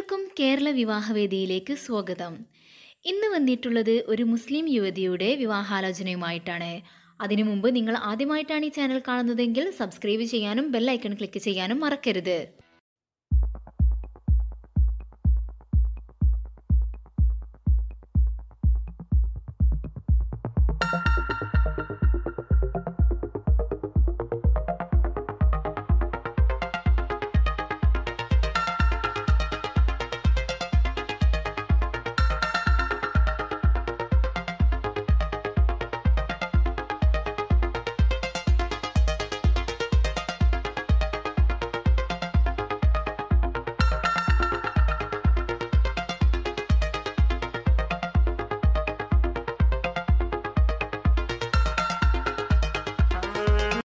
ഏവർക്കും കേരള വിവാഹവേദിയിലേക്ക് സ്വാഗതം. ഇന്ന് വന്നിട്ടുള്ളത് ഒരു മുസ്ലിം യുവതിയുടെ വിവാഹാലോചനയുമായിട്ടാണ്. അതിനു മുമ്പ് നിങ്ങൾ ആദ്യമായിട്ടാണ് ഈ ചാനൽ കാണുന്നതെങ്കിൽ സബ്സ്ക്രൈബ് ചെയ്യാനും ബെൽ ഐക്കൺ ക്ലിക്ക് ചെയ്യാനും മറക്കരുത്.